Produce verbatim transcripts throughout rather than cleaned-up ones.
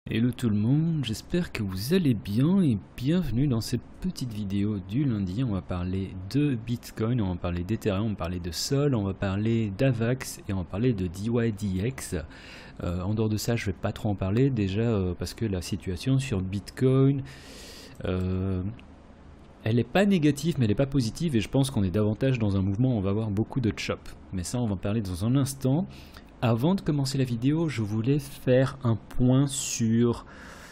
Hello tout le monde, j'espère que vous allez bien et bienvenue dans cette petite vidéo du lundi. On va parler de Bitcoin, on va parler d'Ethereum, on va parler de Sol, on va parler d'Avax et on va parler de D Y D X. Euh, en dehors de ça, je vais pas trop en parler déjà euh, parce que la situation sur Bitcoin, euh, elle n'est pas négative mais elle n'est pas positive et je pense qu'on est davantage dans un mouvement où on va avoir beaucoup de chop. Mais ça, on va en parler dans un instant. Avant de commencer la vidéo, je voulais faire un point sur...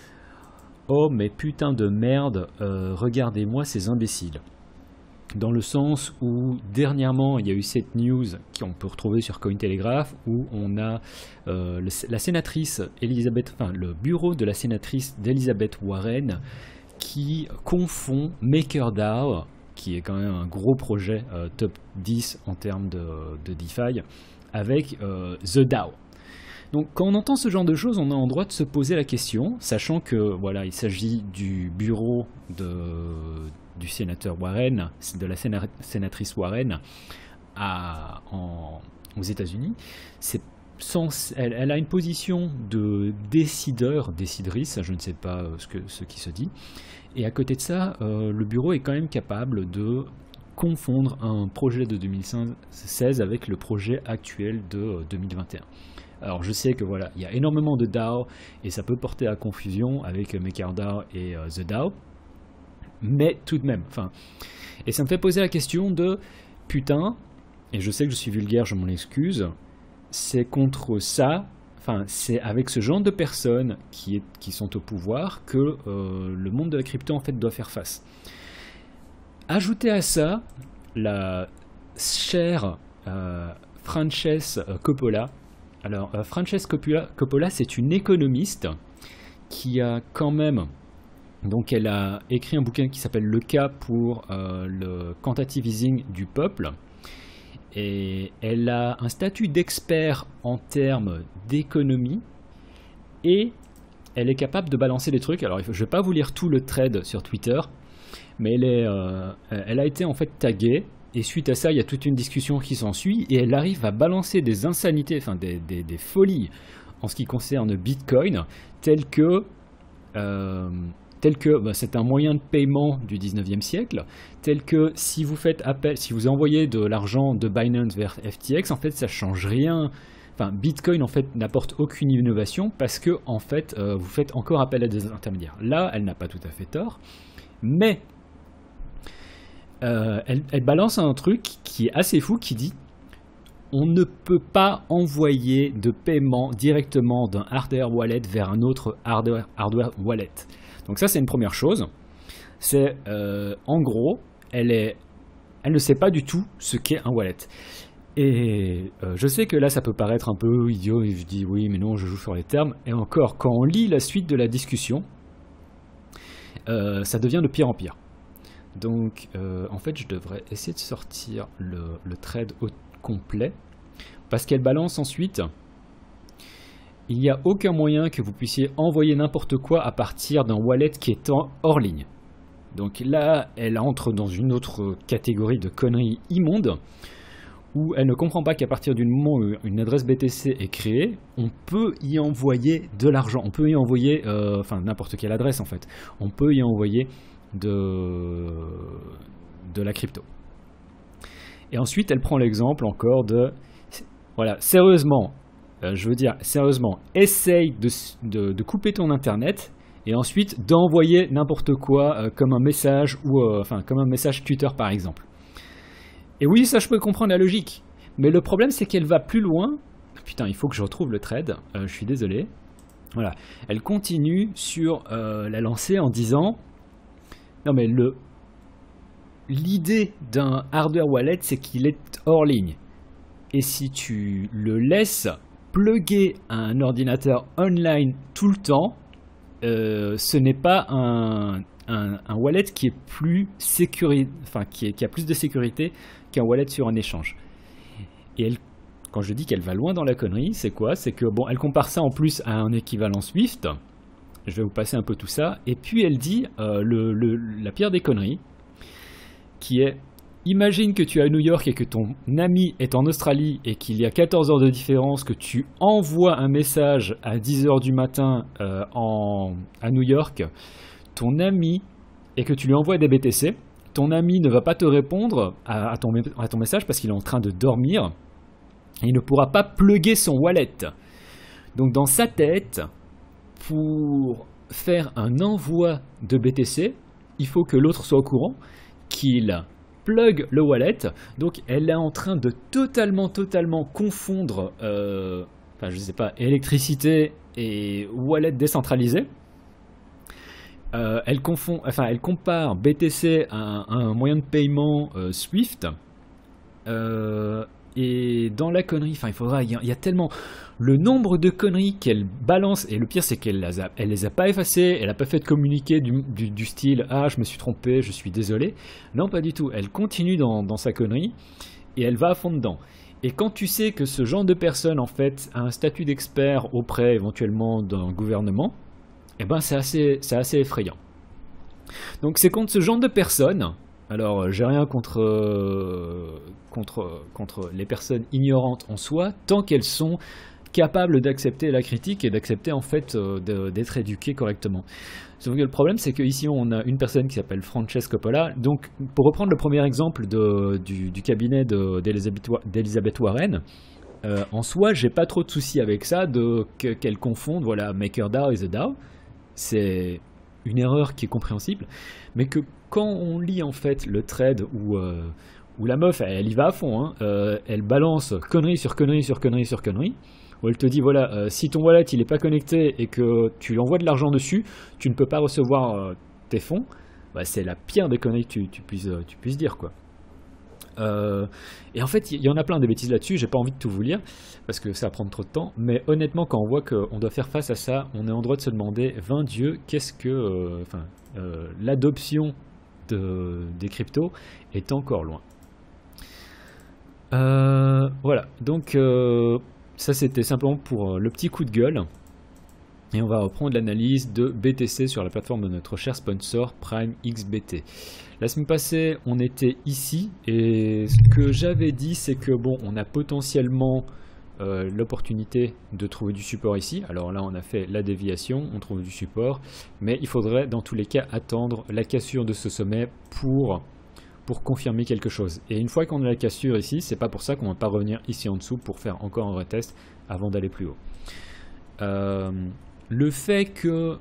Oh mais putain de merde, euh, regardez-moi ces imbéciles. Dans le sens où dernièrement, il y a eu cette news qu'on peut retrouver sur Cointelegraph où on a euh, le, la sénatrice Elizabeth, enfin le bureau de la sénatrice d'Elizabeth Warren qui confond MakerDAO, qui est quand même un gros projet euh, top dix en termes de, de DeFi, avec euh, The DAO. Donc quand on entend ce genre de choses, on a en droit de se poser la question, sachant que voilà, il s'agit du bureau de, du sénateur Warren, de la séna, sénatrice Warren à, en, aux États-Unis. C'est sans, elle, elle a une position de décideur, déciderise, je ne sais pas ce, que, ce qui se dit. Et à côté de ça, euh, le bureau est quand même capable de confondre un projet de deux mille seize avec le projet actuel de deux mille vingt et un. Alors je sais que voilà, il y a énormément de DAO et ça peut porter à confusion avec MakerDAO et euh, The DAO, mais tout de même, enfin, et ça me fait poser la question de putain, et je sais que je suis vulgaire, je m'en excuse, c'est contre ça, enfin c'est avec ce genre de personnes qui, est, qui sont au pouvoir que euh, le monde de la crypto en fait doit faire face. Ajoutez à ça la chère euh, Frances Coppola. Alors, euh, Frances Coppola, Coppola c'est une économiste qui a quand même... Donc, elle a écrit un bouquin qui s'appelle Le cas pour euh, le quantitative easing du peuple. Et elle a un statut d'expert en termes d'économie. Et elle est capable de balancer des trucs. Alors, je ne vais pas vous lire tout le thread sur Twitter. Mais elle, est, euh, elle a été en fait taguée, et suite à ça, il y a toute une discussion qui s'ensuit, et elle arrive à balancer des insanités, enfin des, des, des folies en ce qui concerne Bitcoin, telles que, euh, tel que bah, c'est un moyen de paiement du dix-neuvième siècle, tel que si vous faites appel, si vous envoyez de l'argent de Binance vers F T X, en fait, ça change rien. Enfin, Bitcoin en fait n'apporte aucune innovation parce que en fait, euh, vous faites encore appel à des intermédiaires. Là, elle n'a pas tout à fait tort, mais Euh, elle, elle balance un truc qui est assez fou, qui dit on ne peut pas envoyer de paiement directement d'un hardware wallet vers un autre hardware, hardware wallet. Donc ça c'est une première chose. C'est euh, en gros, elle, est, elle ne sait pas du tout ce qu'est un wallet. Et euh, je sais que là ça peut paraître un peu idiot, et je dis oui mais non je joue sur les termes. Et encore, quand on lit la suite de la discussion, euh, ça devient de pire en pire. Donc euh, en fait je devrais essayer de sortir le, le thread au complet parce qu'elle balance ensuite il n'y a aucun moyen que vous puissiez envoyer n'importe quoi à partir d'un wallet qui est en hors ligne. Donc là elle entre dans une autre catégorie de conneries immondes où elle ne comprend pas qu'à partir du moment où une adresse B T C est créée, on peut y envoyer de l'argent, on peut y envoyer euh, enfin n'importe quelle adresse en fait, on peut y envoyer De, de la crypto. Et ensuite elle prend l'exemple encore de voilà, sérieusement euh, je veux dire sérieusement essaye de, de, de couper ton internet et ensuite d'envoyer n'importe quoi euh, comme un message ou euh, enfin comme un message Twitter par exemple. Et oui, ça je peux comprendre la logique, mais le problème c'est qu'elle va plus loin. Putain, il faut que je retrouve le thread, euh, je suis désolé. Voilà, elle continue sur euh, la lancée en disant non mais le l'idée d'un hardware wallet c'est qu'il est hors ligne. Et si tu le laisses plugger à un ordinateur online tout le temps, euh, ce n'est pas un, un, un wallet qui est plus sécuri... enfin, qui, est, qui a plus de sécurité qu'un wallet sur un échange. Et elle, quand je dis qu'elle va loin dans la connerie, c'est quoi? C'est que bon, elle compare ça en plus à un équivalent Swift. Je vais vous passer un peu tout ça. Et puis elle dit euh, le, le, la pire des conneries, qui est imagine que tu es à New York et que ton ami est en Australie et qu'il y a quatorze heures de différence, que tu envoies un message à dix heures du matin euh, en, à New York, ton ami, et que tu lui envoies des B T C, ton ami ne va pas te répondre à, à, ton, à ton message parce qu'il est en train de dormir et il ne pourra pas plugger son wallet. Donc dans sa tête, pour faire un envoi de B T C, il faut que l'autre soit au courant qu'il plug le wallet. Donc elle est en train de totalement, totalement confondre, euh, enfin je sais pas, électricité et wallet décentralisé. Euh, elle confond, enfin elle compare B T C à un, à un moyen de paiement euh, Swift. Euh, et dans la connerie, enfin il faudra, il y, a, il y a tellement le nombre de conneries qu'elle balance, et le pire c'est qu'elle les a, elle les a pas effacées, elle a pas fait de communiqué du, du, du style ah je me suis trompé, je suis désolé. Non pas du tout, elle continue dans, dans sa connerie et elle va à fond dedans. Et quand tu sais que ce genre de personne en fait a un statut d'expert auprès éventuellement d'un gouvernement, eh ben c'est assez, c'est assez effrayant. Donc c'est contre ce genre de personnes. Alors, j'ai rien contre, euh, contre, contre les personnes ignorantes en soi, tant qu'elles sont capables d'accepter la critique et d'accepter en fait euh, de, d'être éduquées correctement. Sauf que le problème, c'est qu'ici, on a une personne qui s'appelle Frances Coppola. Donc, pour reprendre le premier exemple de, du, du cabinet de, d'Elizabeth, d'Elizabeth Warren, euh, en soi, j'ai pas trop de soucis avec ça, de, que, qu'elle confonde, voilà, MakerDAO et TheDAO. C'est une erreur qui est compréhensible, mais que quand on lit en fait le thread où, euh, où la meuf elle, elle y va à fond, hein, euh, elle balance connerie sur connerie sur connerie sur connerie, où elle te dit voilà, euh, si ton wallet il est pas connecté et que tu lui envoies de l'argent dessus, tu ne peux pas recevoir euh, tes fonds, bah, c'est la pire des conneries que tu, tu, puisses, tu puisses dire quoi. Euh, et en fait il y, y en a plein des bêtises là-dessus, j'ai pas envie de tout vous lire parce que ça va prendre trop de temps, mais honnêtement quand on voit qu'on doit faire face à ça, on est en droit de se demander vingt dieux, qu'est-ce que enfin euh, euh, l'adoption de, des cryptos est encore loin. Euh, voilà, donc euh, ça c'était simplement pour le petit coup de gueule. Et on va reprendre l'analyse de B T C sur la plateforme de notre cher sponsor Prime X B T. La semaine passée, on était ici et ce que j'avais dit, c'est que bon, on a potentiellement euh, l'opportunité de trouver du support ici. Alors là, on a fait la déviation, on trouve du support, mais il faudrait dans tous les cas attendre la cassure de ce sommet pour, pour confirmer quelque chose. Et une fois qu'on a la cassure ici, c'est pas pour ça qu'on ne va pas revenir ici en dessous pour faire encore un retest avant d'aller plus haut. Euh, Le fait que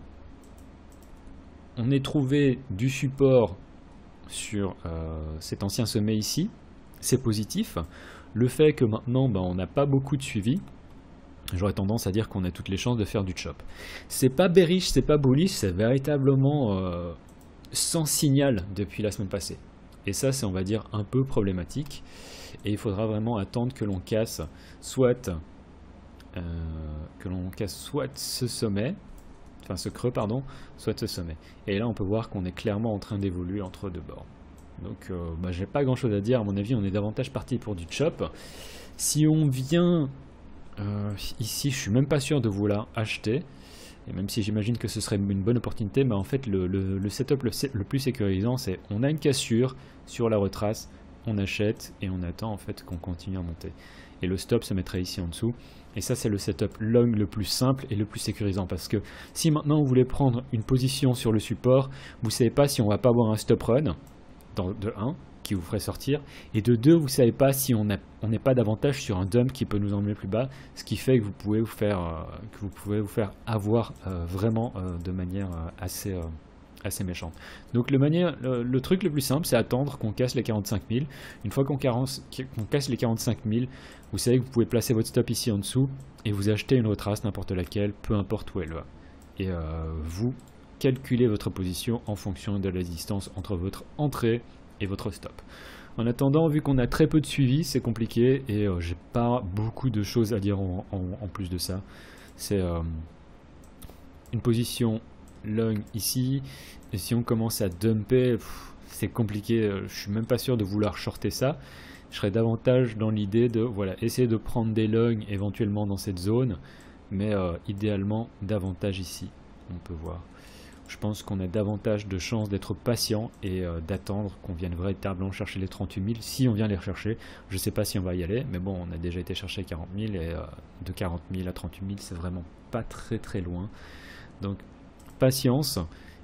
on ait trouvé du support sur euh, cet ancien sommet ici, c'est positif. Le fait que maintenant ben, on n'a pas beaucoup de suivi, j'aurais tendance à dire qu'on a toutes les chances de faire du chop. C'est pas bearish, c'est pas bullish, c'est véritablement euh, sans signal depuis la semaine passée. Et ça c'est on va dire un peu problématique. Et il faudra vraiment attendre que l'on casse soit... Euh, que l'on casse soit ce sommet, enfin ce creux pardon, soit ce sommet. Et là on peut voir qu'on est clairement en train d'évoluer entre deux bords. Donc euh, bah, j'ai pas grand chose à dire, à mon avis on est davantage parti pour du chop. Si on vient euh, ici, je suis même pas sûr de vouloir acheter, et même si j'imagine que ce serait une bonne opportunité, mais en fait le, le, le setup le, le plus sécurisant c'est on a une cassure sur la retrace, on achète et on attend en fait qu'on continue à monter. Et le stop se mettrait ici en dessous. Et ça c'est le setup long le plus simple et le plus sécurisant, parce que si maintenant vous voulez prendre une position sur le support, vous ne savez pas si on va pas avoir un stop run dans, de un qui vous ferait sortir, et de deux vous ne savez pas si on n'est on pas davantage sur un dump qui peut nous emmener plus bas, ce qui fait que vous pouvez vous faire, euh, que vous pouvez vous faire avoir euh, vraiment euh, de manière euh, assez... Euh, assez méchante. Donc le, manière, le, le truc le plus simple c'est attendre qu'on casse les quarante-cinq mille. Une fois qu'on qu'on casse les quarante-cinq mille, vous savez que vous pouvez placer votre stop ici en dessous et vous achetez une retrace n'importe laquelle, peu importe où elle va. Et euh, vous calculez votre position en fonction de la distance entre votre entrée et votre stop. En attendant, vu qu'on a très peu de suivi, c'est compliqué et euh, j'ai pas beaucoup de choses à dire en, en, en plus de ça. C'est euh, une position long ici, et si on commence à dumper, c'est compliqué, je suis même pas sûr de vouloir shorter ça. Je serais davantage dans l'idée de voilà, essayer de prendre des longs éventuellement dans cette zone, mais euh, idéalement davantage ici. On peut voir, Je pense qu'on a davantage de chances d'être patient et euh, d'attendre qu'on vienne véritablement chercher les trente-huit mille si on vient les rechercher. Je ne sais pas si on va y aller, mais bon, on a déjà été chercher quarante mille et euh, de quarante mille à trente-huit mille, c'est vraiment pas très très loin. Donc, patience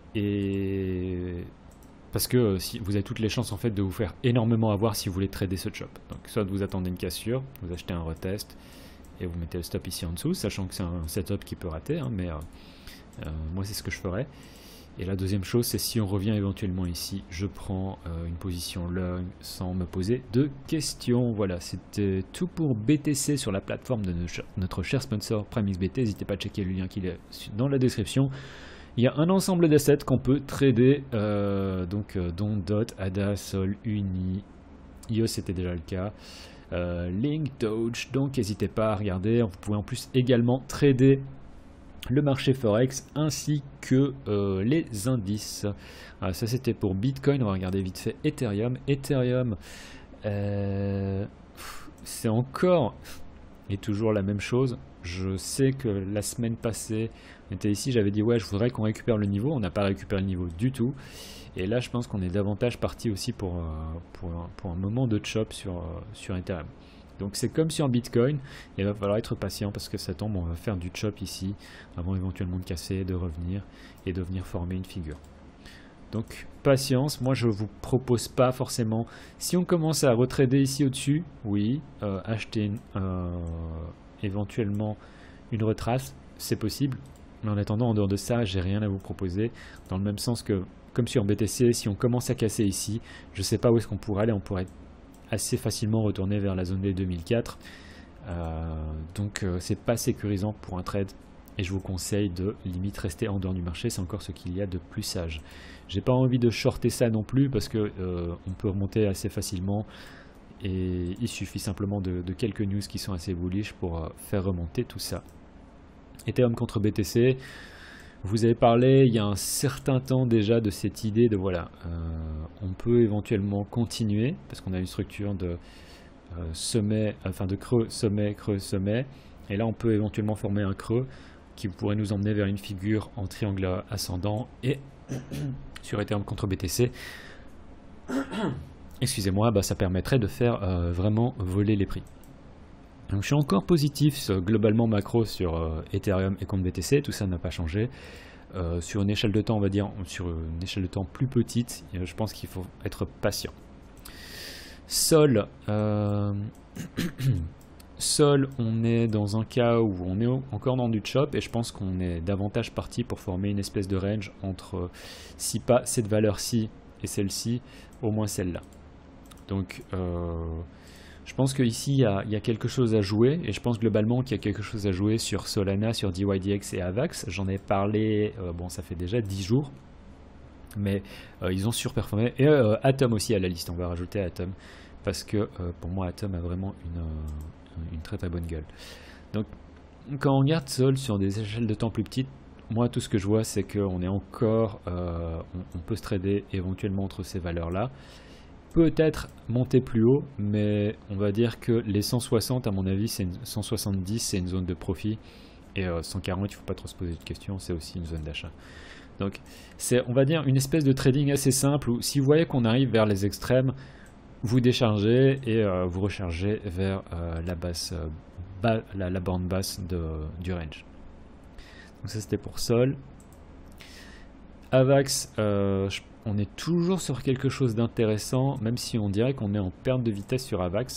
et... Parce que euh, si, vous avez toutes les chances en fait de vous faire énormément avoir si vous voulez trader ce chop. Donc, soit vous attendez une cassure, vous achetez un retest et vous mettez le stop ici en dessous, sachant que c'est un setup qui peut rater, hein, mais... Euh, Euh, moi c'est ce que je ferais. Et la deuxième chose, c'est si on revient éventuellement ici, je prends euh, une position long sans me poser de questions. Voilà, c'était tout pour B T C sur la plateforme de notre cher sponsor PrimeXBT. N'hésitez pas à checker le lien qui est dans la description. Il y a un ensemble d'assets qu'on peut trader, euh, donc euh, dont D O T, A D A, Sol, Uni, I O c'était déjà le cas, euh, Link, Doge, donc n'hésitez pas à regarder. Vous pouvez en plus également trader le marché Forex ainsi que euh, les indices. Alors, ça c'était pour Bitcoin. On va regarder vite fait Ethereum. Ethereum, euh, c'est encore et toujours la même chose. Je sais que la semaine passée, on était ici, j'avais dit ouais, je voudrais qu'on récupère le niveau. On n'a pas récupéré le niveau du tout. Et là, je pense qu'on est davantage parti aussi pour, euh, pour, pour un moment de chop sur, euh, sur Ethereum. Donc c'est comme sur Bitcoin, il va falloir être patient parce que ça tombe, on va faire du chop ici, avant éventuellement de casser, de revenir et de venir former une figure. Donc patience, moi je vous propose pas forcément, si on commence à retrader ici au-dessus, oui, euh, acheter une, euh, éventuellement une retrace, c'est possible, mais en attendant, en dehors de ça, j'ai rien à vous proposer, dans le même sens que, comme sur B T C, si on commence à casser ici, je sais pas où est-ce qu'on pourrait aller, on pourrait assez facilement retourner vers la zone des deux mille quatre, euh, donc euh, c'est pas sécurisant pour un trade et je vous conseille de limite rester en dehors du marché, c'est encore ce qu'il y a de plus sage. J'ai pas envie de shorter ça non plus parce que euh, on peut remonter assez facilement et il suffit simplement de, de quelques news qui sont assez bullish pour euh, faire remonter tout ça. Ethereum contre B T C, vous avez parlé il y a un certain temps déjà de cette idée de voilà, euh, on peut éventuellement continuer parce qu'on a une structure de euh, sommet, enfin de creux, sommet, creux, sommet, et là on peut éventuellement former un creux qui pourrait nous emmener vers une figure en triangle ascendant et sur Ethereum contre B T C, excusez-moi, bah, ça permettrait de faire euh, vraiment voler les prix. Donc je suis encore positif globalement macro sur euh, Ethereum et contre B T C, tout ça n'a pas changé. Euh, sur une échelle de temps, on va dire, sur une échelle de temps plus petite, euh, je pense qu'il faut être patient. Sol, euh, Sol, on est dans un cas où on est encore dans du chop et je pense qu'on est davantage parti pour former une espèce de range entre, si pas cette valeur-ci et celle-ci, au moins celle-là. Donc, euh, je pense qu'ici, il y, y a quelque chose à jouer, et je pense globalement qu'il y a quelque chose à jouer sur Solana, sur D Y D X et Avax. J'en ai parlé, euh, bon, ça fait déjà dix jours, mais euh, ils ont surperformé. Et euh, Atom aussi à la liste, on va rajouter Atom, parce que euh, pour moi, Atom a vraiment une, euh, une très très bonne gueule. Donc, quand on regarde Sol sur des échelles de temps plus petites, moi, tout ce que je vois, c'est qu'on est encore, euh, on, on peut se trader éventuellement entre ces valeurs-là. Peut-être monter plus haut, mais on va dire que les cent soixante, à mon avis, c'est cent soixante-dix, c'est une zone de profit, et euh, cent quarante, il ne faut pas trop se poser de questions, c'est aussi une zone d'achat. Donc, c'est, on va dire, une espèce de trading assez simple, où si vous voyez qu'on arrive vers les extrêmes, vous déchargez et euh, vous rechargez vers euh, la, basse, euh, bas, la, la borne basse de, du range. Donc ça, c'était pour Sol. Avax, euh, je on est toujours sur quelque chose d'intéressant, même si on dirait qu'on est en perte de vitesse sur Avax.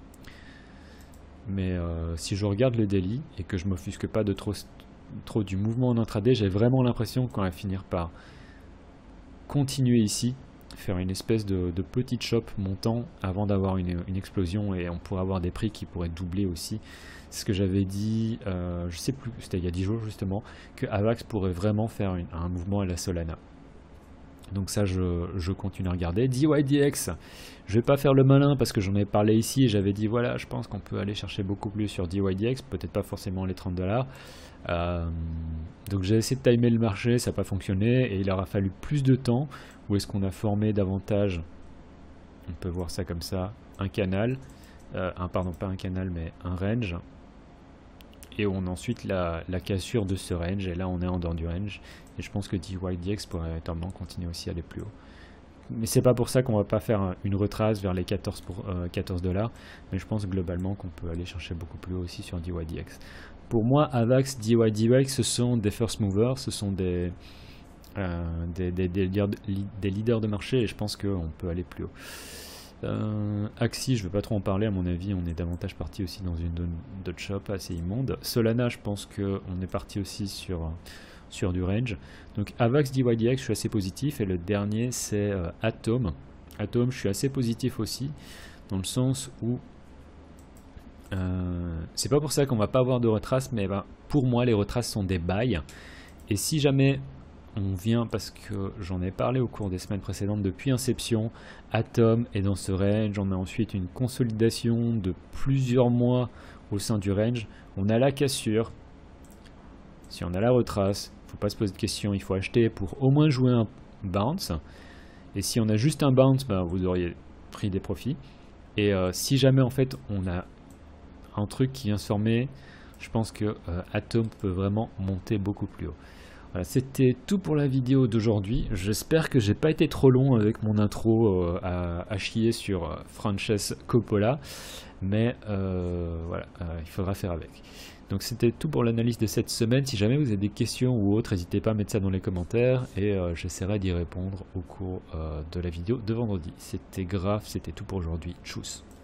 Mais euh, si je regarde le daily et que je ne m'offusque pas de trop, trop du mouvement en intraday, j'ai vraiment l'impression qu'on va finir par continuer ici, faire une espèce de, de petite shop montant avant d'avoir une, une explosion et on pourrait avoir des prix qui pourraient doubler aussi. C'est ce que j'avais dit, euh, je sais plus, c'était il y a dix jours justement, que Avax pourrait vraiment faire une, un mouvement à la Solana. Donc ça, je, je continue à regarder. D Y D X, je vais pas faire le malin parce que j'en ai parlé ici et j'avais dit, voilà, je pense qu'on peut aller chercher beaucoup plus sur D Y D X, peut-être pas forcément les trente dollars. Euh, donc j'ai essayé de timer le marché, ça n'a pas fonctionné et il aura fallu plus de temps. Où est-ce qu'on a formé davantage, on peut voir ça comme ça, un canal, euh, un, pardon, pas un canal, mais un range. et on a ensuite la, la cassure de ce range, et là on est en dehors du range, et je pense que D Y D X pourrait véritablement continuer aussi à aller plus haut. Mais c'est pas pour ça qu'on va pas faire une retrace vers les quatorze dollars, mais je pense globalement qu'on peut aller chercher beaucoup plus haut aussi sur D Y D X. Pour moi, Avax, D Y D X, ce sont des first movers, ce sont des, euh, des, des, des, leaders, des leaders de marché, et je pense qu'on peut aller plus haut. Euh, Axie, je ne vais pas trop en parler, à mon avis, on est davantage parti aussi dans une dot shop assez immonde. Solana, je pense qu'on est parti aussi sur, sur du range. Donc Avax, D Y D X, je suis assez positif, et le dernier c'est euh, Atom. Atom, je suis assez positif aussi, dans le sens où euh, c'est pas pour ça qu'on va pas avoir de retrace, mais ben, pour moi les retraces sont des buys, et si jamais on vient, parce que j'en ai parlé au cours des semaines précédentes, depuis Inception, Atom est dans ce range, on a ensuite une consolidation de plusieurs mois au sein du range, on a la cassure, si on a la retrace, il ne faut pas se poser de questions, il faut acheter pour au moins jouer un bounce, et si on a juste un bounce, ben, vous auriez pris des profits, et euh, si jamais en fait on a un truc qui vient se former, je pense que euh, Atom peut vraiment monter beaucoup plus haut. Voilà, c'était tout pour la vidéo d'aujourd'hui. J'espère que j'ai pas été trop long avec mon intro euh, à, à chier sur euh, Frances Coppola, mais euh, voilà, euh, il faudra faire avec. Donc c'était tout pour l'analyse de cette semaine. Si jamais vous avez des questions ou autres, n'hésitez pas à mettre ça dans les commentaires, et euh, j'essaierai d'y répondre au cours euh, de la vidéo de vendredi. C'était grave, c'était tout pour aujourd'hui. Tchuss.